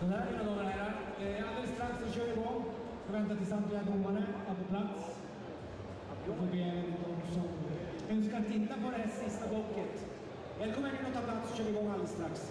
Så där, mina damer och herrar. Alldeles strax så kör vi igång. Jag väntar till samtliga domare är på plats. Jag får be de som önskar titta på det här sista blocket. Välkommen in och ta plats så kör vi igång alldeles strax.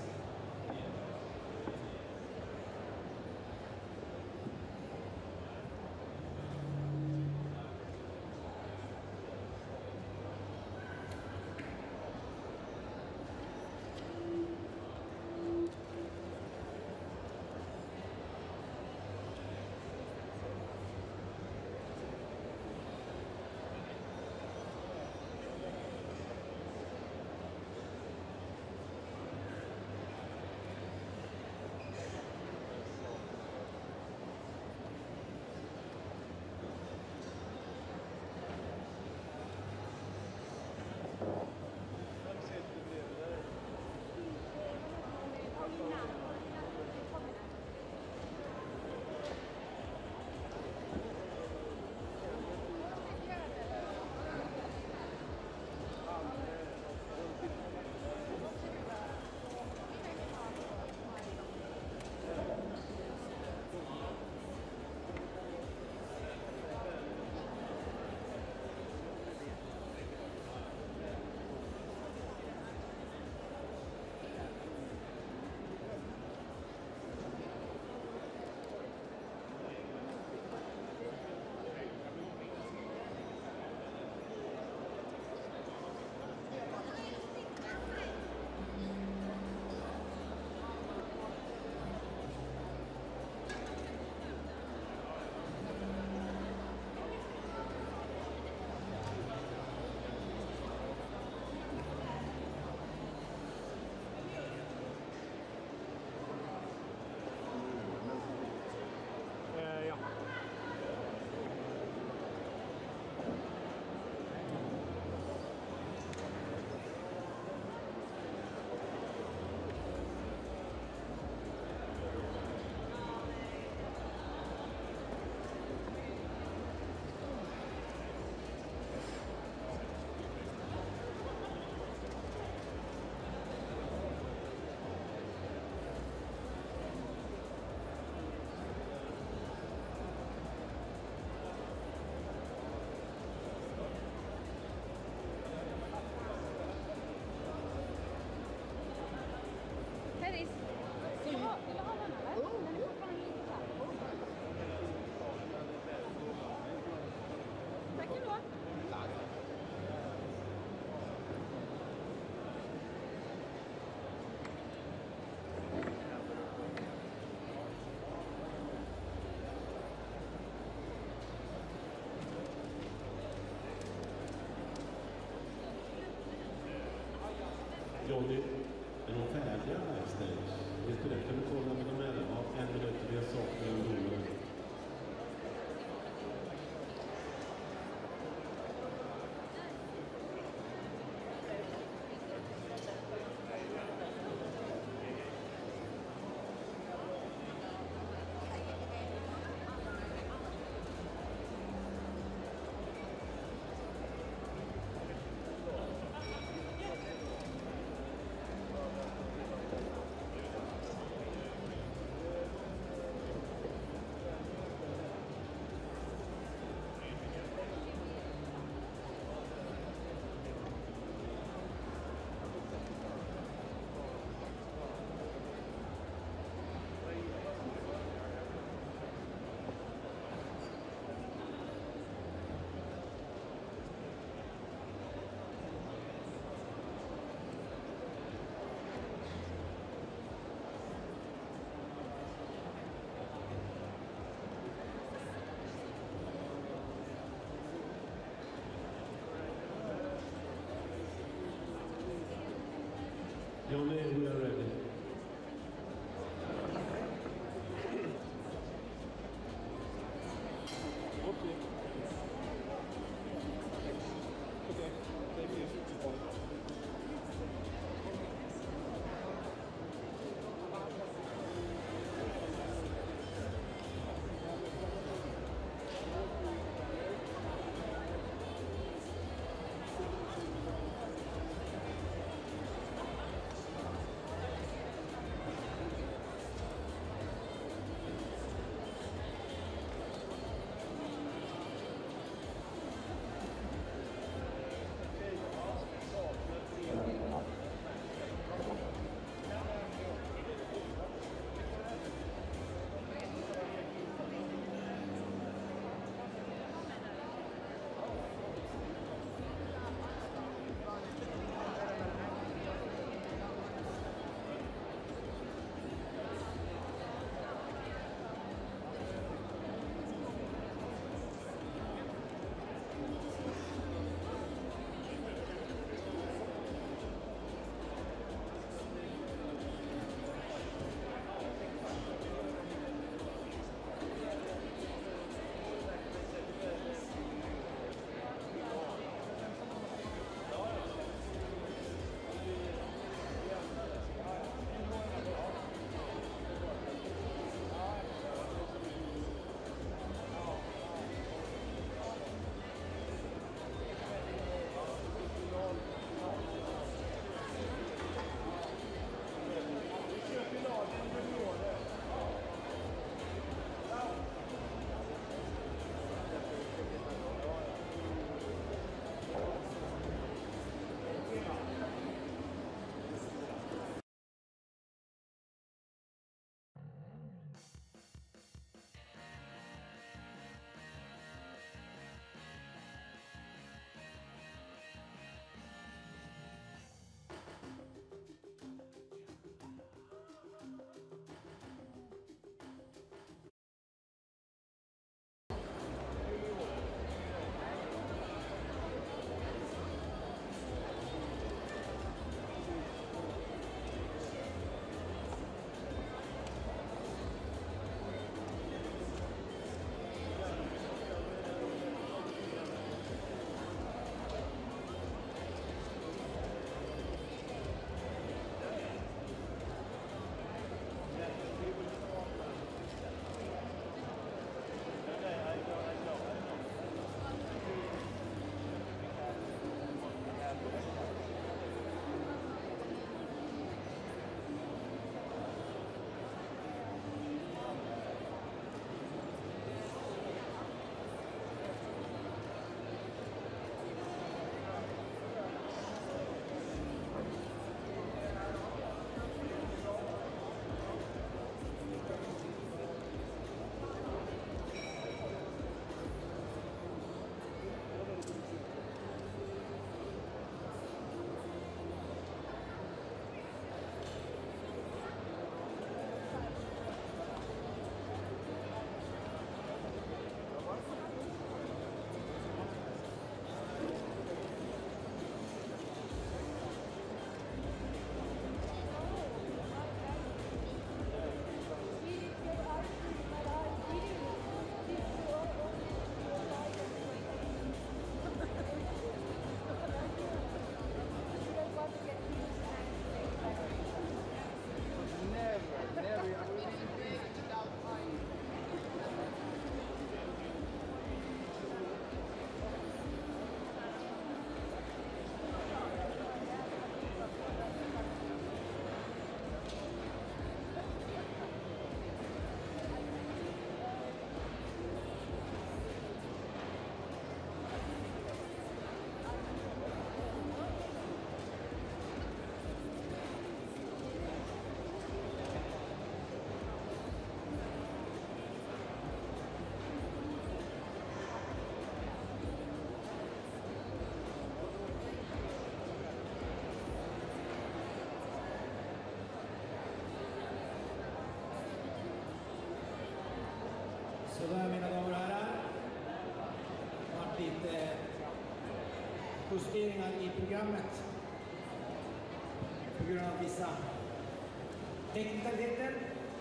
justeringar i programmet på grund av vissa teknikaliteter.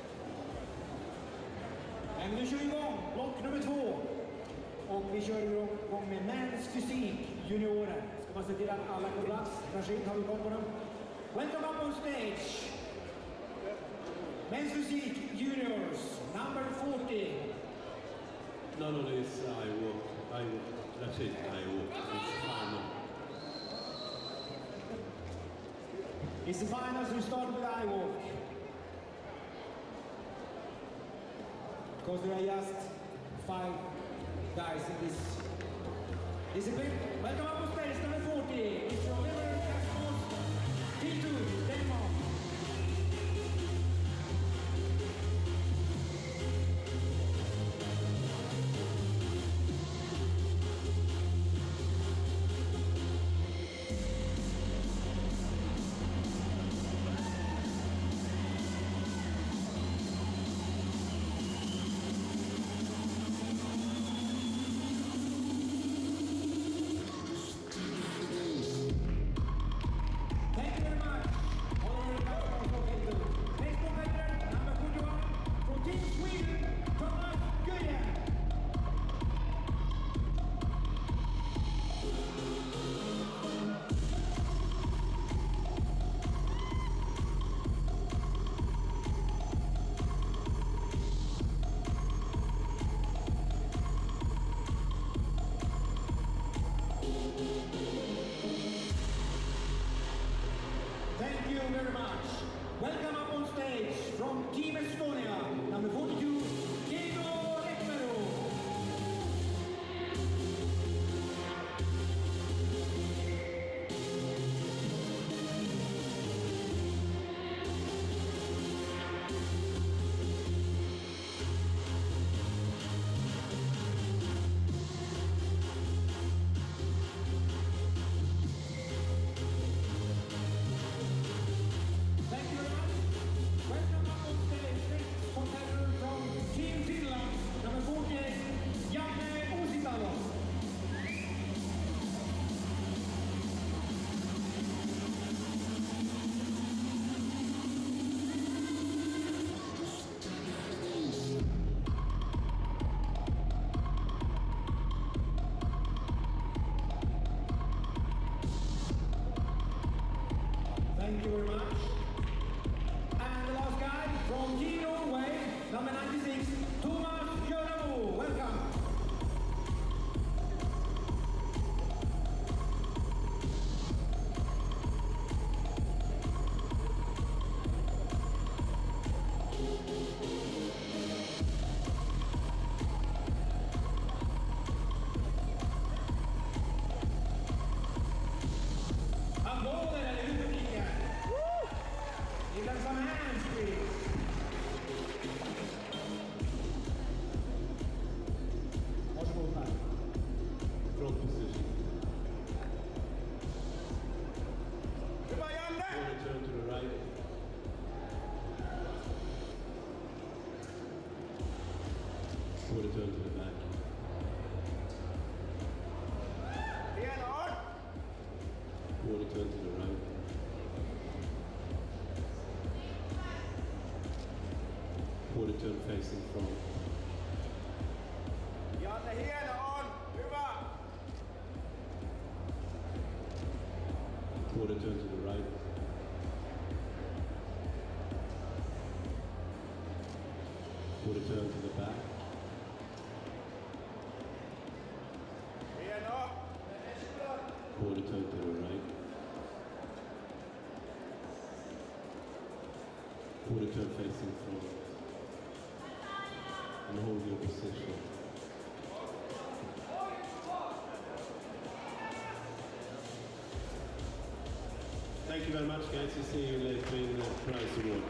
Men vi kör igång block nummer 2 och vi kör igång med Mens Fysik juniorer. Ska man se till att alla på plats. Rashid, har vi koll på dem? Welcome up on stage. Men's Physique Juniors, number 40. None of this I walk. That's it, I walk. It's final. It's the finals, we start with I walk. Because there are just 5 guys in this discipline. Welcome up on stage, number 40. It's your liberal Cascos, T2, Denmark. Turn facing front. Janne, hieno on! Hyvä! Quarter turn to the right. Quarter turn to the back. Hieno! Quarter turn to the right. Quarter turn facing front. And hold your position. Thank you very much, guys. We'll see you later in the prize award.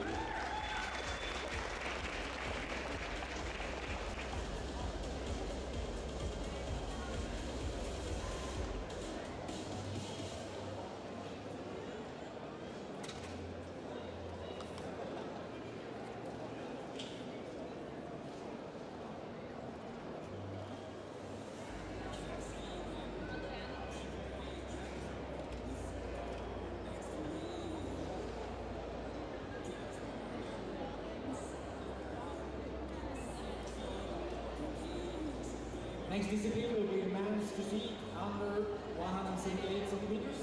Next discipline will be men's physique under 178 centimeters.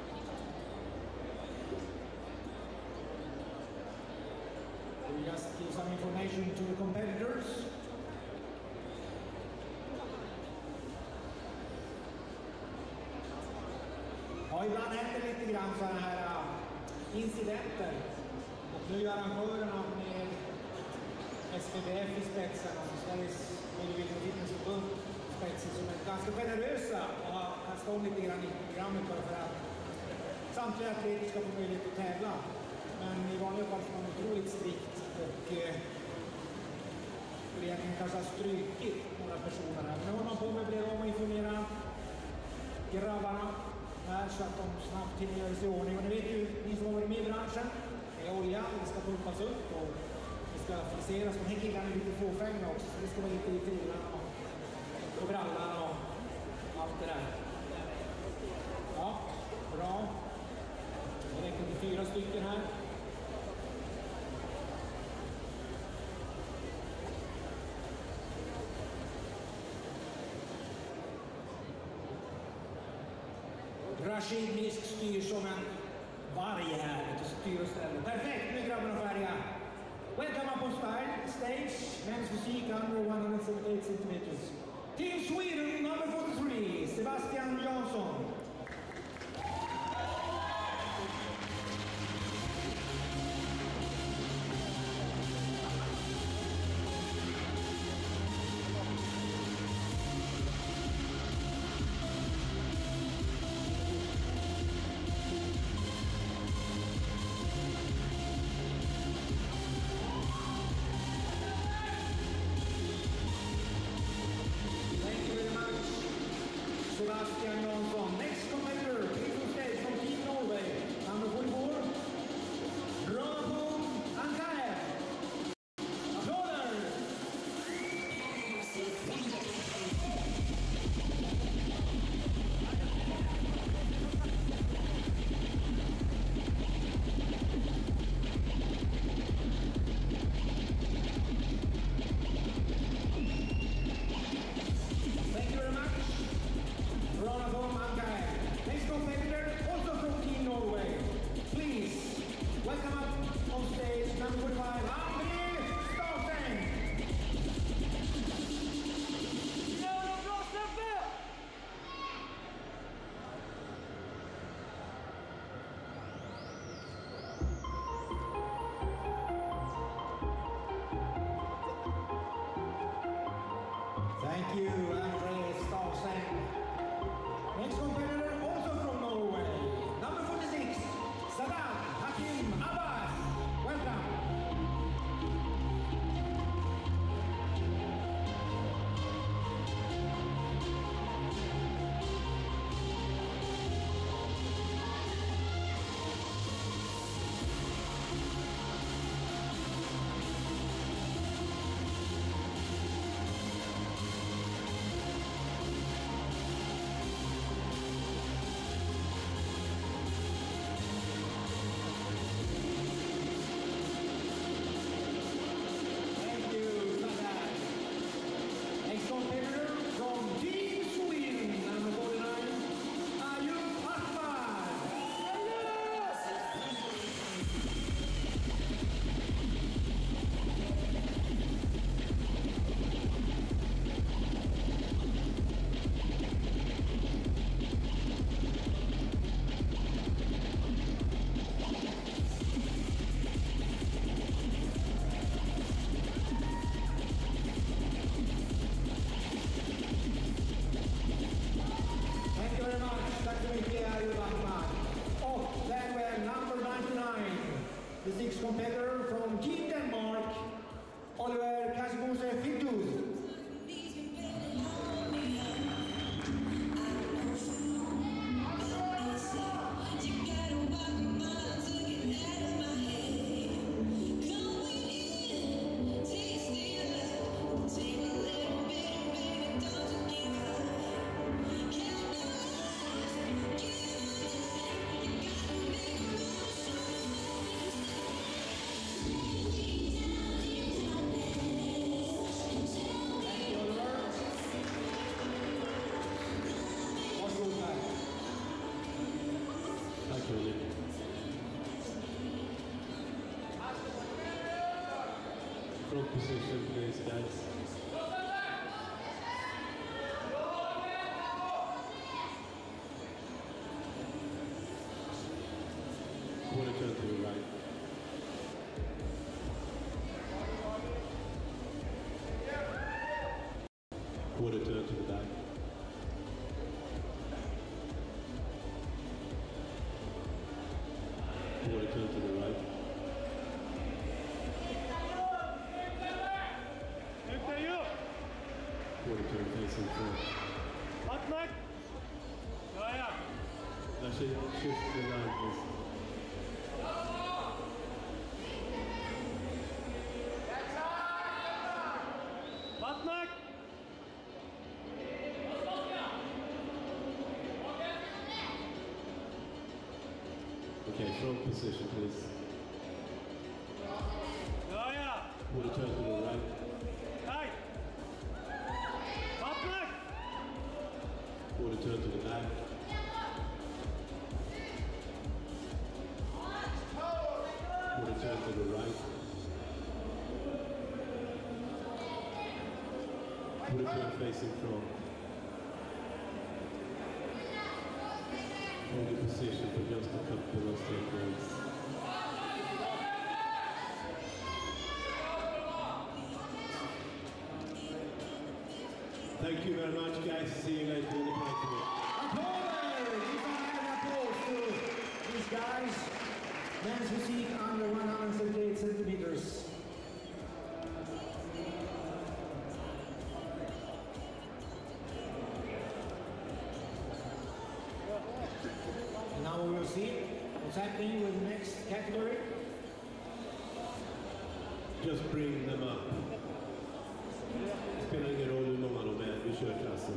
We just give some information to the competitors. Ja, ibland händer lite grann sådana här incidenter. Och nu arrangörerna med SPBF i spetsen och Sveriges Bodybuilding Fitnessförbund i spetsen som är ganska generösa och har kastat om lite grann i programmet bara för att samtliga atleter ska få möjlighet att tävla. Men i vanliga fall är man otroligt strikt och föreningen kanske har strykit några personer här. Men nu håller man på med att bli om och informera grabbarna här så att de snabbt hinner göra sig i ordning. Och ni vet ju, ni som har varit med i branschen, det är olja, det ska pumpas upp och det ska friseras. De här killarna är lite fåfänga också, så det ska vara lite i frillan och brallan och allt det där. Ja, bra. Det räcker till 4 stycken här. Rashid Misk styr som en varg här, styr och ställer. Perfekt, nu är grabbarna färdiga. Welcome up on stage, men's physique under 178 centimeters. Team Sweden, number 43, Sebastian Jansson. Sebastian Jansson. Next competitor, please on stage from Team Norway, number 44, Rahul Ankaev. Applauder! Thank you very much. Next competitor, also from Team Norway. Please, welcome up on stage, number 45, André Stasen. Thank you, André Stasen. Next competitor, also from Norway, number 46, Saddam Hakim Abbas. Welcome. position, please, guys. Quarter turn to the right. Quarter turn to the back. Quarter turn to the right. Quarter turn facing front. Actually, shift the line, please. Okay, front position, please. Quarter turn to the right. Quarter turn to the back. Quarter turn to the right. Quarter turn facing front. Hold the position for just a couple of seconds. Thank you very much, guys. See you later in the practice. Applause to these guys. Men's physique under 178 centimeters. Now we will see what's happening with the next category. Just bring them up. Det spelar ingen roll hur många de är, vi kör klassen.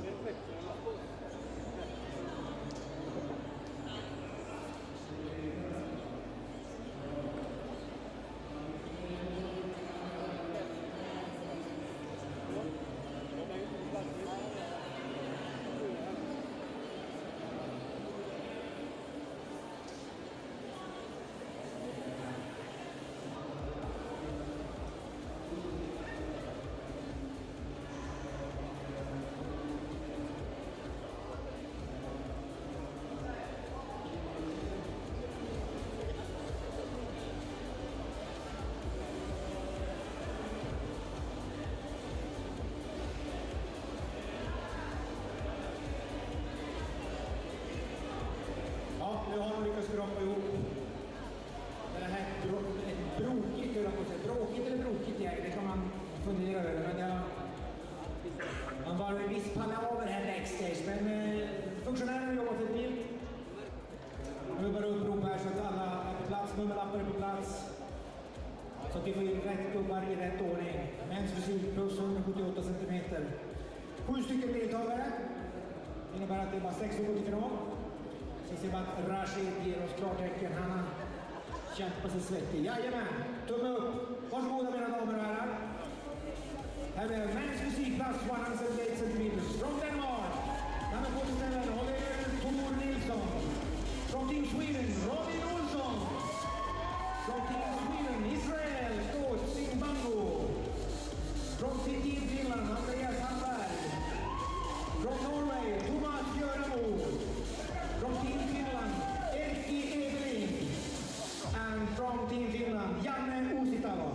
Nu har de lyckats skrapa ihop det här ett brokigt, bråkigt eller brokigt gäng, det kan man fundera över. Men man var en viss palaver här backstage, men funktionärerna jobbar för bild. Nu bara upprop här så att alla är på plats, nummerlappar är på plats. Så att vi får in rätt gubbar i rätt ordning. Mäns fysik plus 178 centimeter. 7 stycken deltagare. Det innebär att det är bara 6 som går till final. Så ser vi att Rashid ger oss klartecken. Han har kämpat sig svettig. Jajamän, tumme upp. Varsågoda mina damer och herrar. Här är Men's Physique plus 178 centimeters. From Denmark, number 47, Oliver Tor Nilsson. From Team Sweden, Robin Olsson. From Team Sweden, Israel, Stort Singbango. From Team Finland, Andreas Hamberg. From Norway, Thomas Göramo. From Team Finland, Erkki Evelin. And from Team Finland, Janne Uusitalo.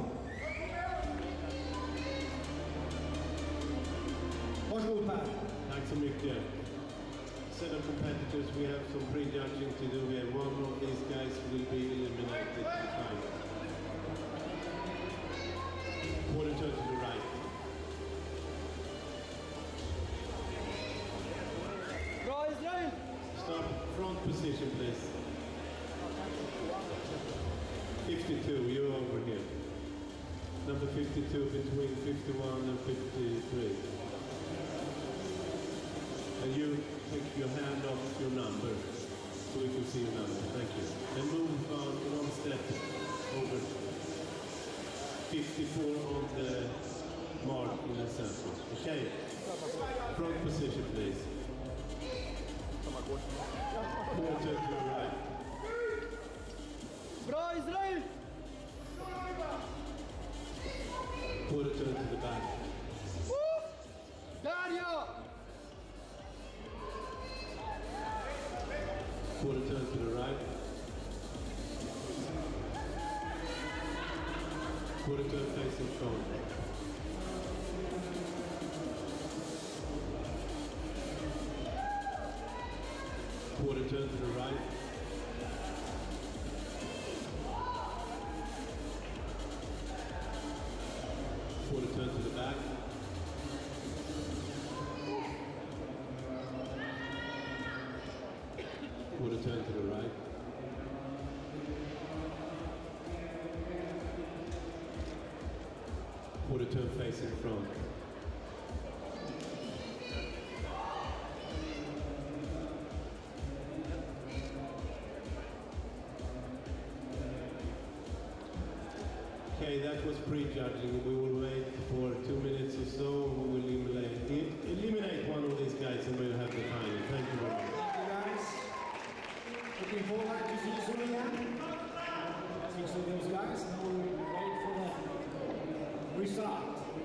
Varsågod Per. Tack så mycket. 7 competitors, we have some pre-judging to do. We have one of these guys will be eliminated in time. Quarter turn to the right. Bra Israel! Start front position, please. 52, you're over here. Number 52 between 51 and 53. And you take your hand off your number so we can see your number. Thank you. And move on one step over. 54 on the mark in the center. Okay. Front position, please. Quarter to the right. Bra Israel! Quarter turn to the back. Daniel! Quarter turn to the right. Quarter turn facing front. Quarter turn to the right. Quarter turn to the back. Quarter turn to the right. Quarter turn facing front. Okay, that was pre-judging. We will wait for 2 minutes or so. We will eliminate one of these guys and we'll have the final. Thank you very much. Thank you guys. Looking forward to see you soon again. Six of those guys. Now we'll wait for the result.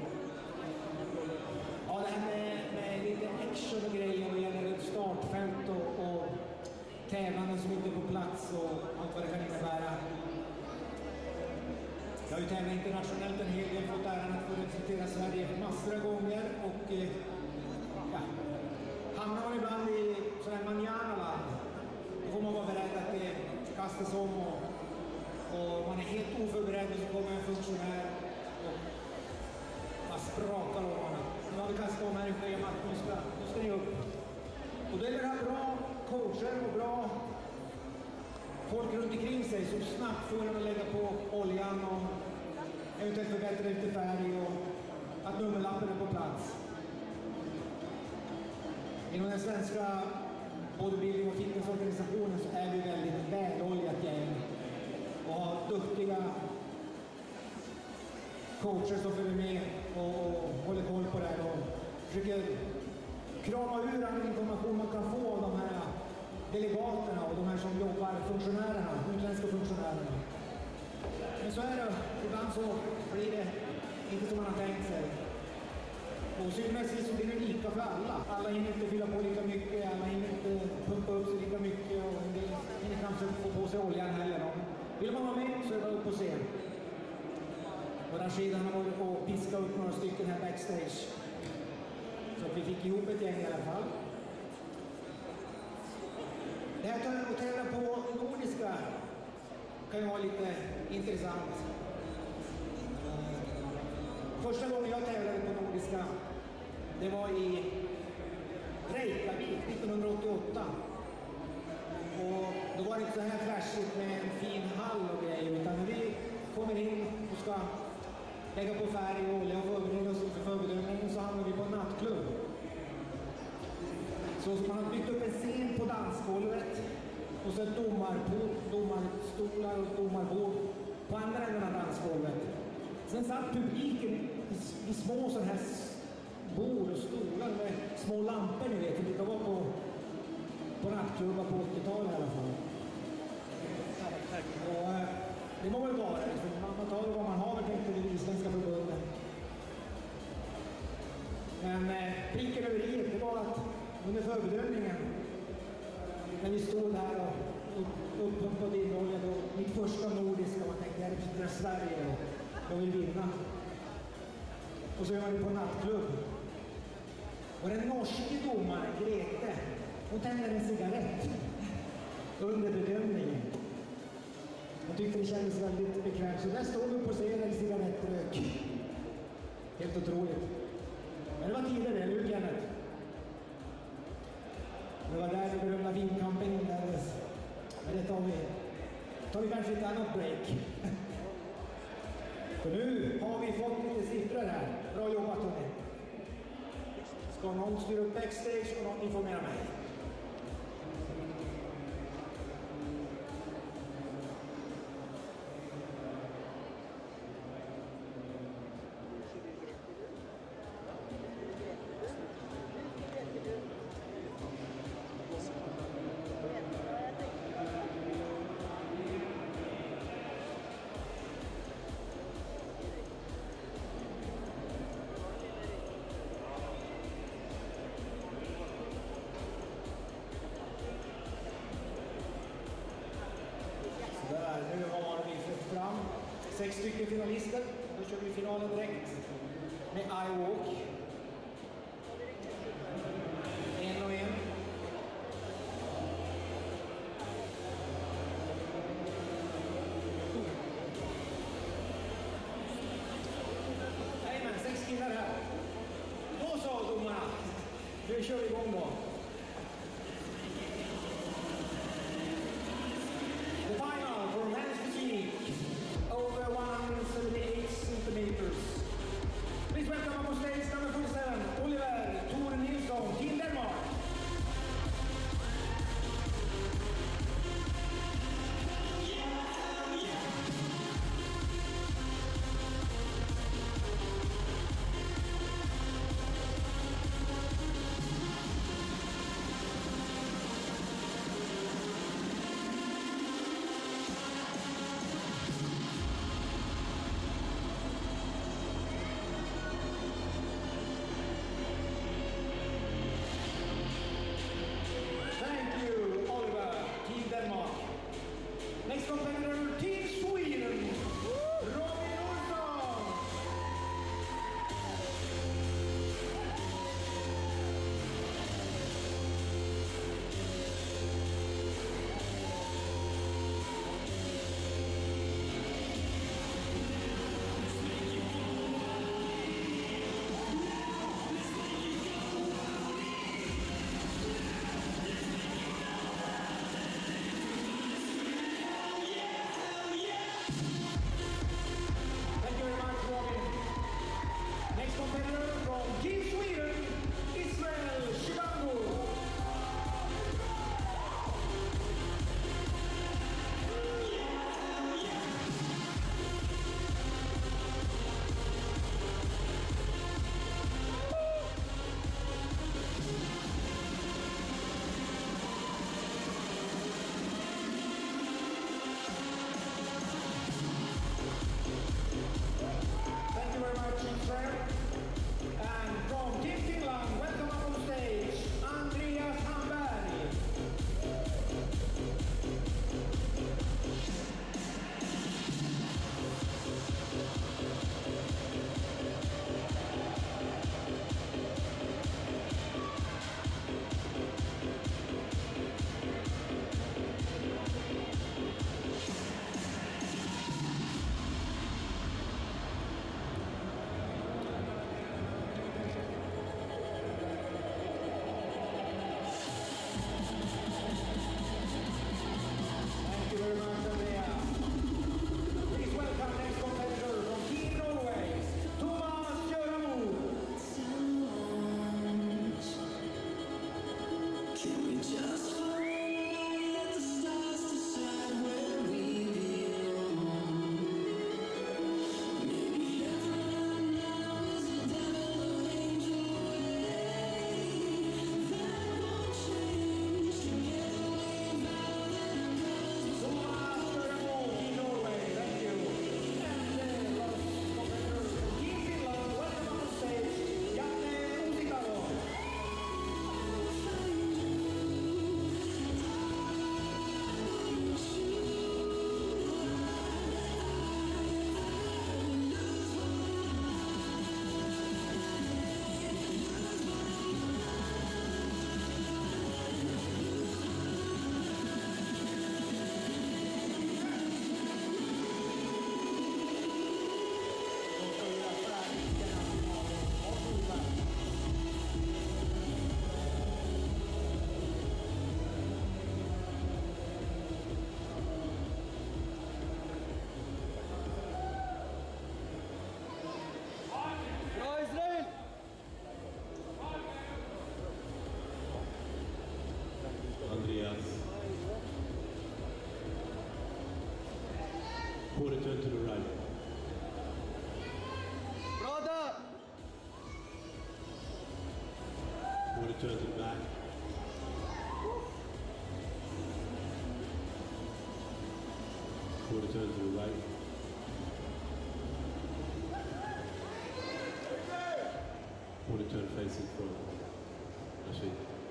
Ja, det här med lite action och grejer vad gäller ett startfält och tävlanden som inte är på plats och allt vad det kan innebära. Jag har ju tävlat internationellt en hel del, fått äran att få representera Sverige massor av gånger och ja, hamnar man ibland i sådär manjana-land, då får man vara beredd att det kastas om och man är helt oförberedd och så kommer en funktionär och man sprakar om honom. Nu har vi kastat om här i schemat, nu ska ni upp. Och det är det här bra coacher och bra folk runt omkring sig som snabbt får en att lägga på oljan och eventuellt förbättra lite färg och att nummerlappen är på plats. Inom den svenska bodybuilding och fitnessorganisationen så är vi väldigt väloljat gäng och har duktiga coacher som följer med och håller koll på det här och försöker krama ur all information man kan få av de här delegaterna och de här som jobbar, funktionärerna, utländska funktionärerna. Men så är det, ibland så blir det inte som man har tänkt sig. Och synmässigt så blir det lika för alla. Alla hinner inte fylla på lika mycket, alla hinner inte pumpa upp sig lika mycket och en del hinner kanske få på sig oljan heller. Vill man vara med så är det upp och se. Och den sidan har varit och piska upp några stycken här backstage. Så att vi fick ihop ett gäng i alla fall. Det här att tävla på nordiska kan ju vara lite intressant. Första gången jag tävlade på nordiska, det var i Reykjavik 1988. Och då var det inte så här flashigt med en fin hall och grejer, utan när vi kommer in och ska lägga på färg och olja och förbereda oss inför förbedömningen så hamnar vi på en nattklubb. Så man har byggt upp en scen på dansgolvet och så domarstolar och domarbord på andra änden av dansgolvet. Sen satt publiken i små sådana här bord och stolar med små lampor, ni vet, det var på nattklubbar på 80-talet i alla fall. Och det må väl vara, man tar vad man har, tänkte det isländska förbundet. Men pricken över i det var att under förbedömningen, när vi stod här och uppumpade in olja, då mitt första nordiska, man tänkte jag representerar Sverige och jag vill vinna. Och så var vi på nattklubb. Och den norske domaren, Grete, hon tände en cigarett under bedömningen. Jag tyckte det kändes väldigt bekvämt. Så där stod vi på scenen i cigarettrök. Helt otroligt. Men det var tider det, eller hur Kenneth? Det var där det berömda vinkampen inleddes. Men det tar vi kanske ett annat break. För nu har vi fått lite siffror här. Bra jobbat hörni. Ska någon styra upp backstage och någon informera mig? turn to the back. Quarter turn to the right. Quarter turn facing front. Actually.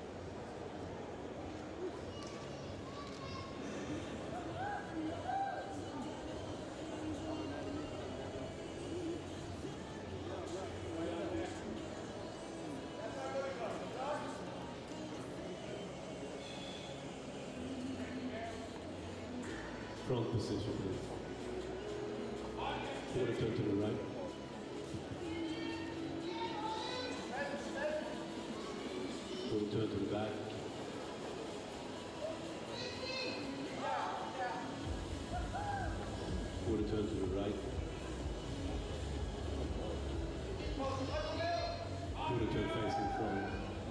Front position, please. Quarter turn to the right. Quarter turn to the back. Quarter turn to the right. Quarter turn facing front.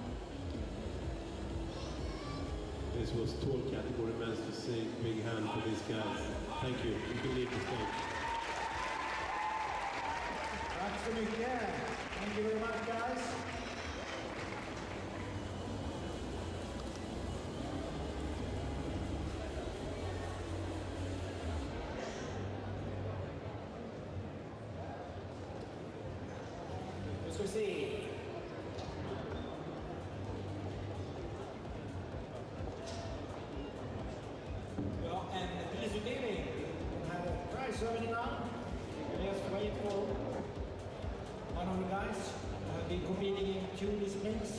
This was tall category men's physique. Big hand for these guys. Thank you. You can leave the stage. Tack så mycket. Thank you very much, guys. Nu ska vi se. Ja, en prisutdelning. Den här prize ceremony now. Just wait for one of the guys who have been competing in 2 disciplines.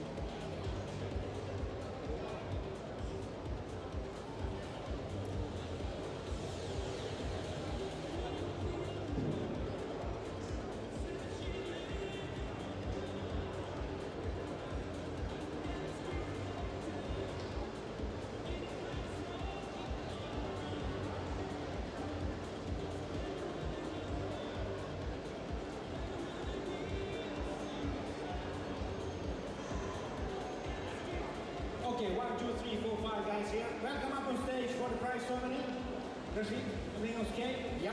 Okay, 1, 2, 3, 4, 5 guys here. Welcome up on stage for the prize ceremony. Rashid, everything okay? Yeah.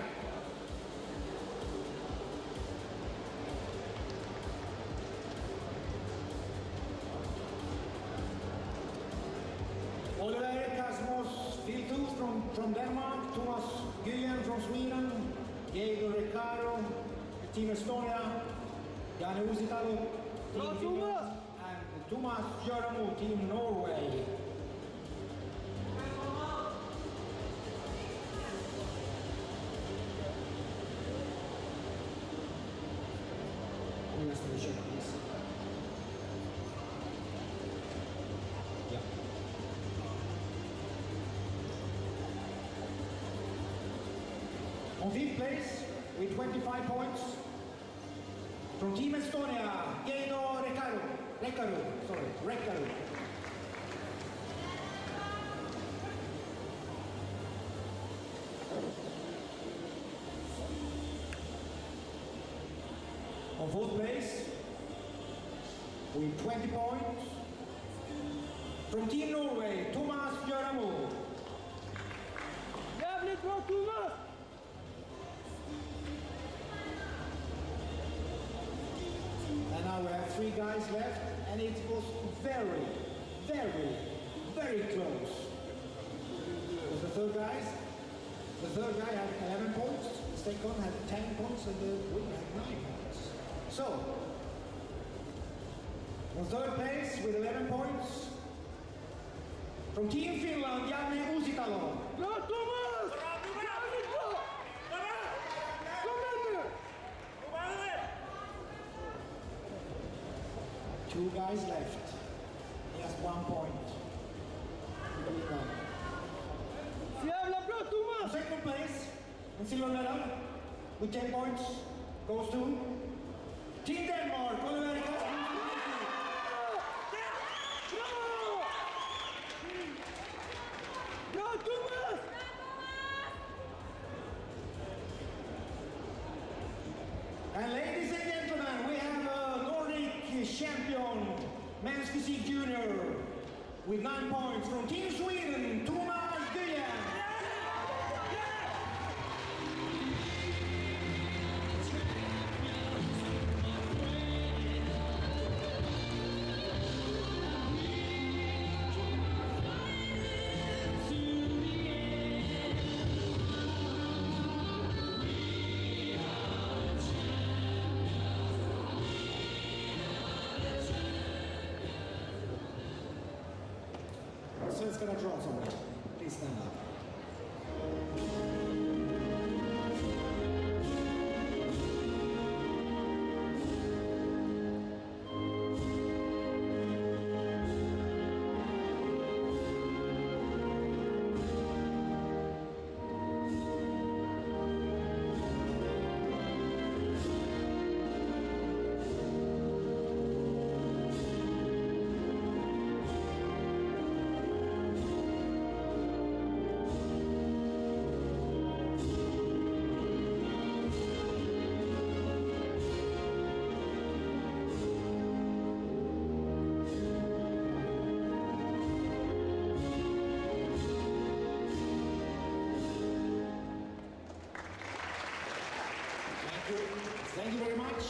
Oliver Kasmos Filtu from Denmark, Thomas Guyen from Sweden, Diego Ricardo, Team Estonia, Janne Uusitalo, Team Finland, and Thomas Jöramo, Team Norway. On 5th place, with 25 points, from Team Estonia, Diego Ricardo. On 4th place, with 20 points, from Team Norway, Thomas Jöramo. Jävligt bra, Thomas! And now we have 3 guys left, and it was very, very, very close. Because the third guy had 11 points, the second had 10 points, and the winner had 9 points. So, on 3rd place with 11 points, from Team Finland, Janne Uusitalo. Bra, Thomas! Jävligt bra! Kom igen nu! 2 guys left. He has 1 point. Så jävla bra, Thomas! Second place, and silver medal, with 10 points, goes to Team Denmark, Oliver Kasmos. Bra, Thomas! And ladies and gentlemen, we have a Nordic champion, men's physique junior, with 9 points from Team Sweden, Thomas Guyen. Mr. Johnson. Please stand up. Thank you very much.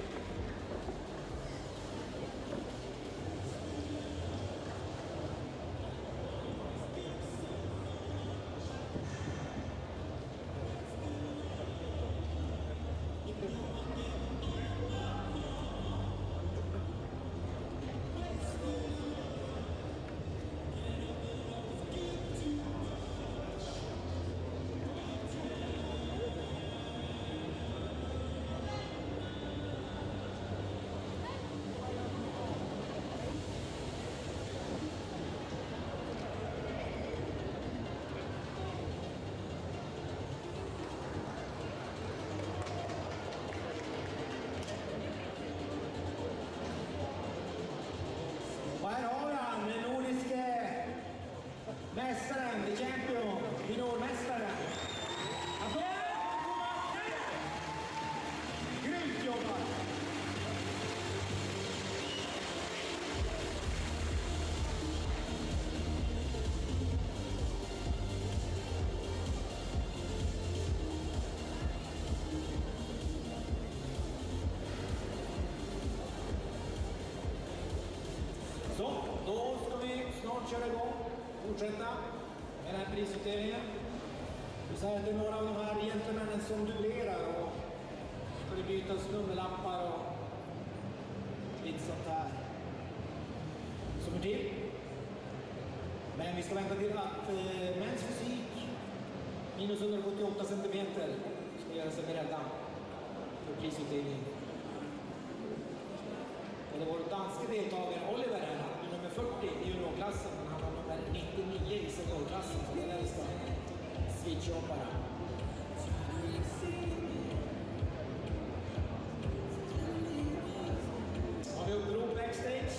Och här har han den nordiske mästaren, the champion, juniormästaren. Applåd! Grymt jobbat! Så, då ska vi snart köra igång, fortsätta med den här prisutdelningen. Vi säger att det är några av de här gentlemännen som dubblerar och ska det bytas nummerlappar och lite sånt här som är till. Men vi ska vänta till att mäns fysik minus 178 centimeter ska göra sig beredda för prisutdelning. Och det var danske deltagare Oliver här, han är nummer 40 i juniorklassen, men han har nummer 99 i seniorklassen, så det är där vi ska switcha upp bara. Har vi upprop backstage?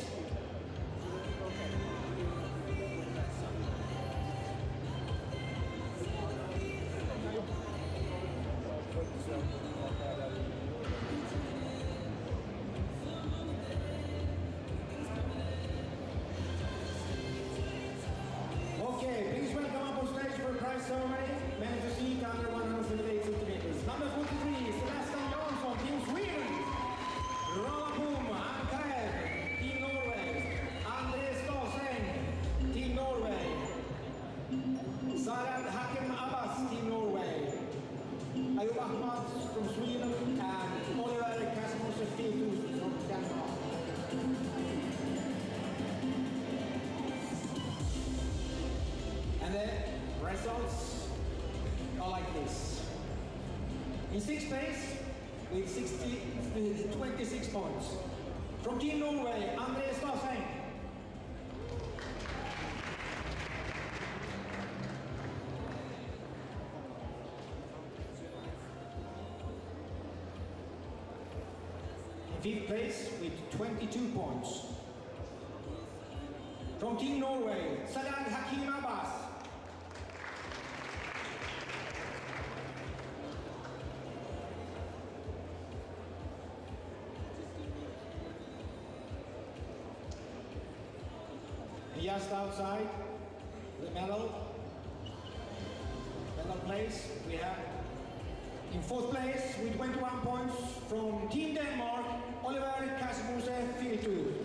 Okay, please welcome up on stage for a prize ceremony. Men fysik under 178 centimeters. Number 43, Sebastian Jansson, Team Sweden. Rala Puma, Ankaev, Team Norway. Andreas Staseng, Team Norway. Sarad Hakim Abbas, Team Norway. Ayub Ahmad from Sweden and Oliver Kasmose from Denmark. And the results are like this. In sixth place, with 26 points. From Team Norway, Andreas Staseng. In fifth place, with 22 points. From Team Norway, Sarad Hakim Abbas. Just outside the medal place, we have in fourth place with 21 points from Team Denmark, Oliver Kasmose Filtu.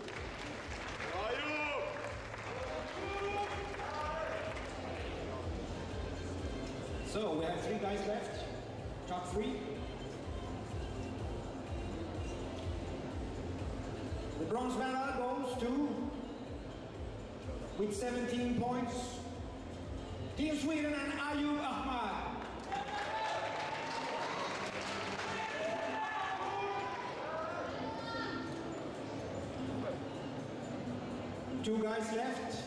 So we have 3 guys left, top 3. The bronze medal goes to with 17 points. Team Sweden and Ayub Ahmad. Two guys left.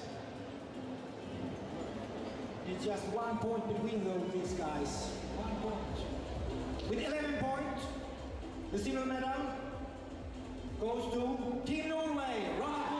It's just 1 point between these guys. 1 point. With 11 points, the silver medal goes to Team Norway.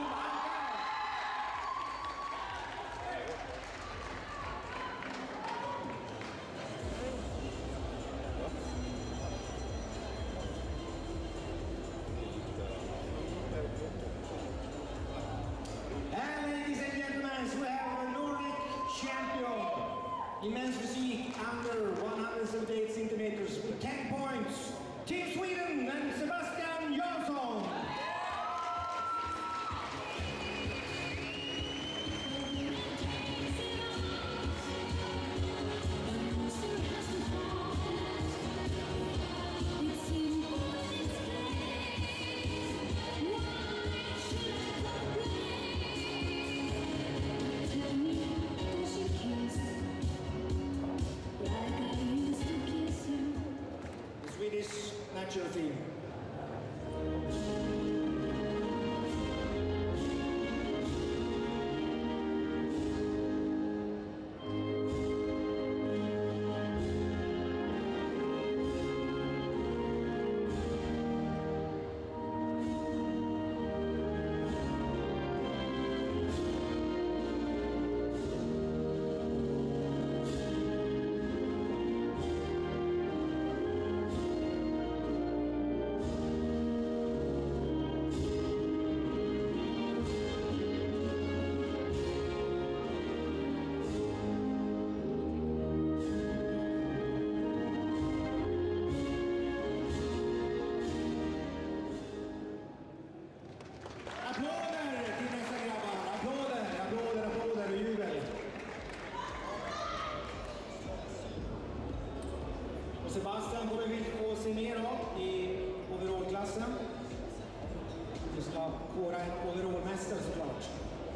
And ladies and gentlemen, we have a Nordic champion in men's physique under 178 centimeters with 10 points. Team Sweden and Sebastian Jansson. Swedish natural theme. Sebastian går vi få se mer av i overallklassen. Vi ska kåra en overallmästare såklart.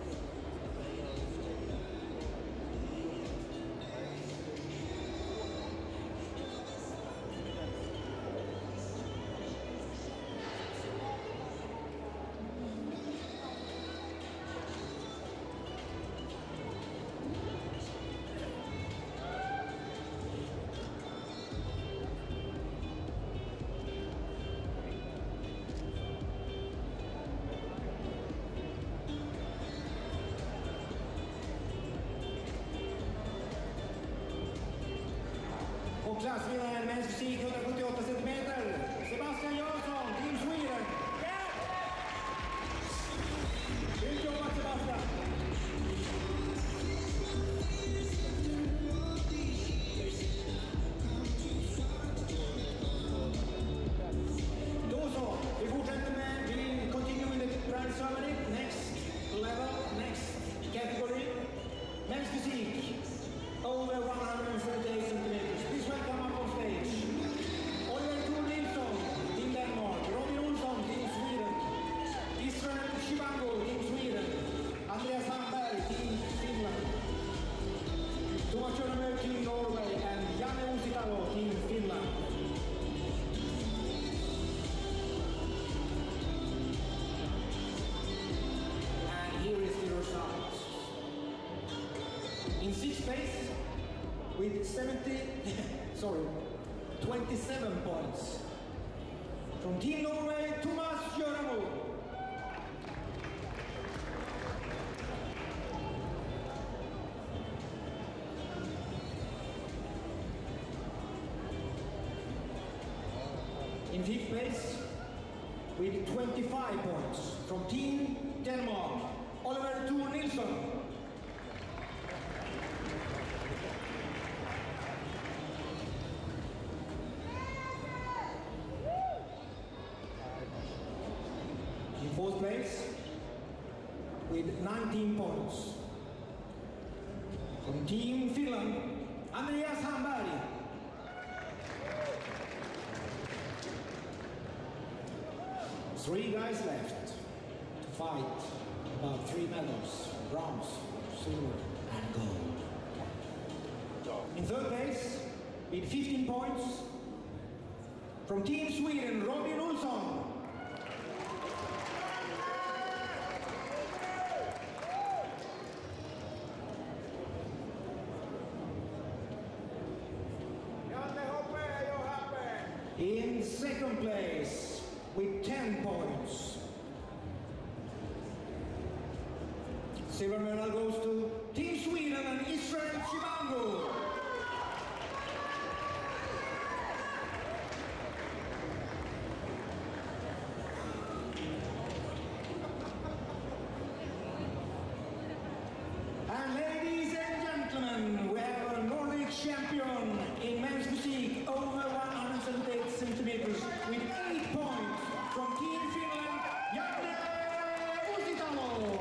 Och klassvinnaren mäns fysik 178 centimeter, Sebastian Jansson, Team Sweden. Grymt jobbat Sebastian! Då så, vi fortsätter med, vi continue with the grand ceremony, next level, next category, mäns fysik, over 138 centimeters. Please welcome up on stage. Oliver Thor Nilsson, Team Denmark. Robin Olsson, Team Sweden. Israel Shivango, Team Sweden. Andreas Hamberg, Team Finland. Thomas Schöneberg, Team Norway. And Janne Uusitalo, Team Finland. And here is the result. In sixth place, with 27 points. From Team Norway, Thomas Jøramo. In fifth place, with 25 points. From Team Denmark, Oliver Thor Nilsson. In fourth place, with 19 points. From Team Finland, Andreas Hamberg. Three guys left to fight about 3 medals. bronze, silver, and gold. In third place, with 15 points, from Team Sweden, Robin Olsson. In second place, with 10 points, silver medal goes to Team Sweden and Israel Chibangu. And ladies and gentlemen, we have a Nordic champion in men's physique over 178 centimeters with 8 points from Team Finland, Janne Uusitalo.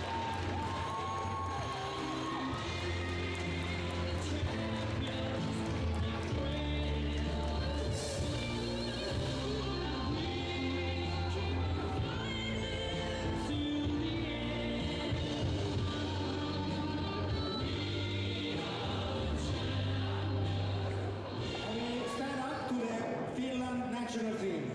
National team.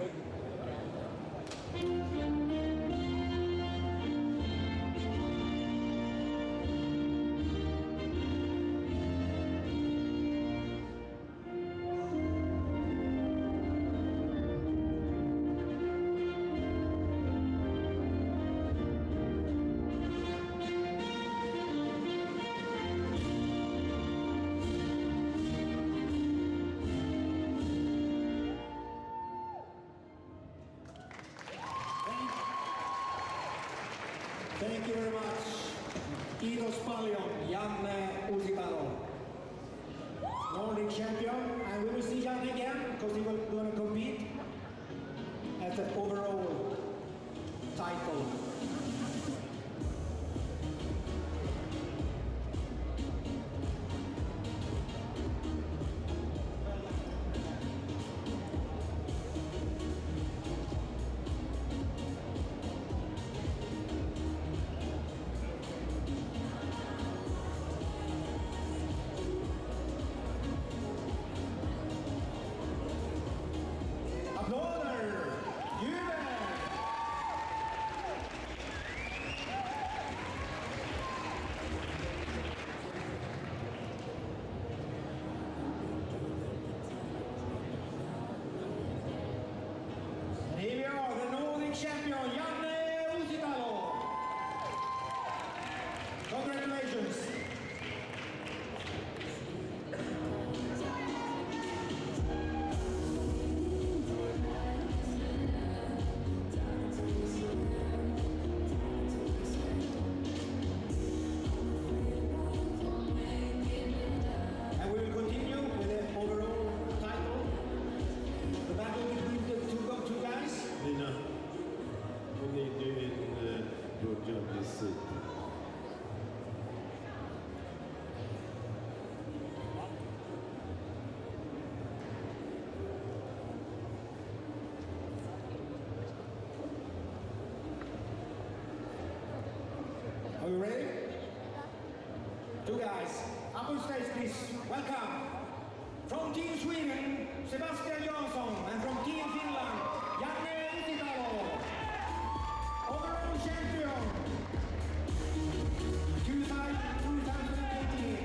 Thank you very much. Kiitos paljon, Janne Uusitalo. Nordic champion, and we will see Janne again because he will going to compete at the overall title. Here we are, the Nordic champion, Janne Uusitalo. Congratulations. And we will continue with the overall title. The battle between the two guys. Lina, we need you in your judge's seat. Are you ready? Two guys, up on stage please. Welcome. From Team Sweden, Sebastian Jansson, and from Team Finland, Janne Uusitalo. Overall champion 2018.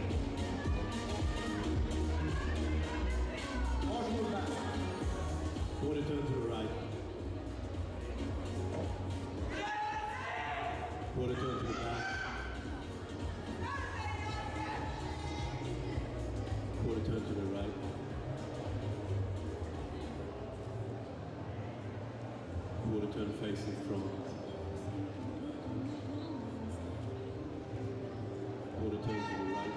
Varsågoda. Quarter turn to the right. Quarter turn to the back. Quarter turn to the right. Quarter turn facing front. Quarter turn to the right.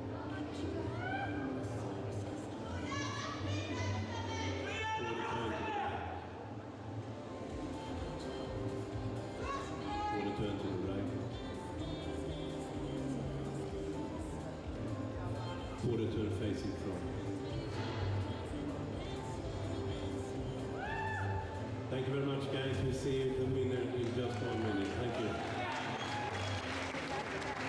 Quarter turn to the back. Quarter turn to the right. Quarter turn facing front. Thank you very much, guys. We'll see the winner in just 1 minute. Thank you.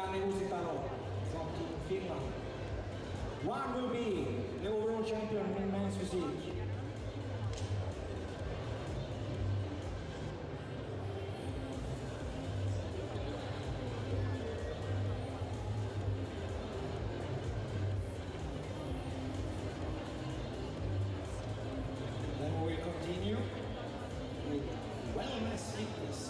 Gianni Usitano from Team Finland. One will be the overall champion in men's physique. Then we will continue with wellness fitness.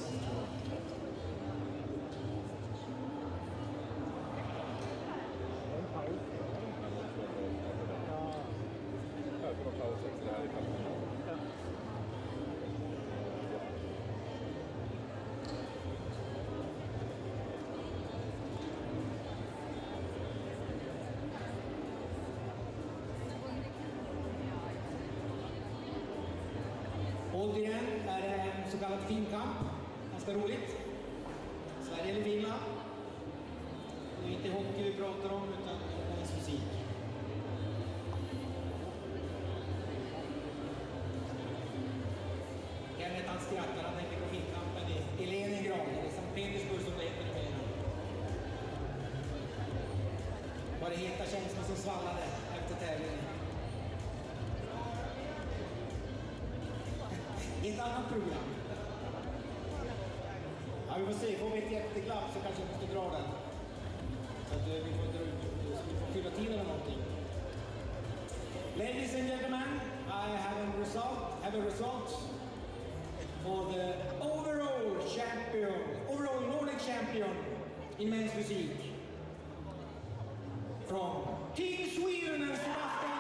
Återigen är det en så kallad finkamp. Ganska roligt. Sverige eller Finland. Det är inte hockey vi pratar om utan men's musik. Kenneth han skrattar, han tänker på finkampen i Leningrad. Det är Sankt Petersburg som det heter numera. Var det heta känslor som svallade efter tävlingen. I ett annat program. Ja, vi får se. Får vi ett jätteklapp så kanske vi måste dra den. Så att vi får fylla tiden eller någonting. Ladies and gentlemen, I have a result for the overall Nordic champion in men's physique. From Team Sweden and Sebastian.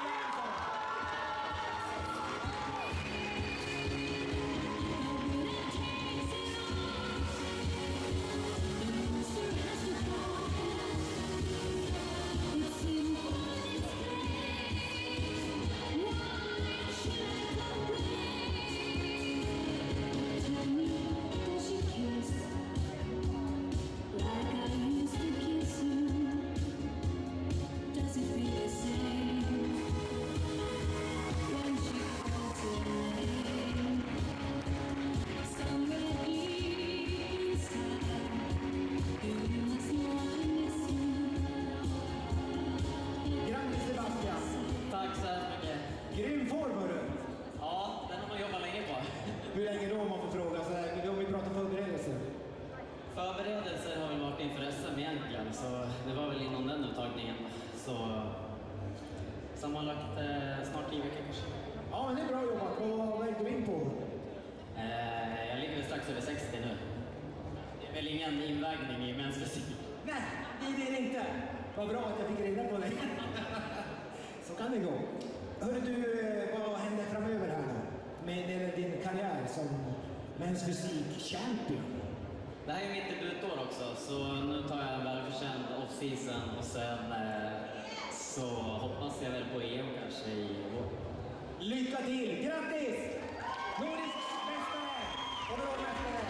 Grym form, hörru! Ja, den har man jobbat länge på. Hur länge då, om man får fråga? Så här, om vi pratar förberedelser. Förberedelser har väl varit inför SM egentligen, så det var väl inom den uttagningen. Så sammanlagt snart 10 veckor kanske. Ja, men det är bra jobbat. Vad är du in på? Jag ligger väl strax över 60 nu. Det är väl ingen invägning i men's fysik. Nej, det är det inte. Vad bra att jag fick reda på det. Så kan det gå. Hörru du, vad händer framöver här nu? Med din karriär som men's fysik champion? Det här är mitt debutår också, så nu tar jag en välförtjänt off-season och sen så hoppas jag väl på EM kanske i år. Lycka till! Grattis! Nordisk mästare! Overallmästare!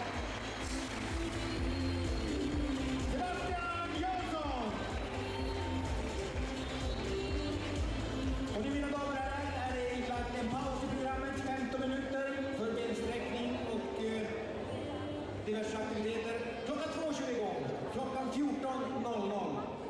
Sebastian Jönsson! Och nu mina damer och herrar är det inlagt en paus i programmet, 15 minuter för bensträckning och diverse aktiviteter. Klockan 2 kör vi igång. Klockan 14.00.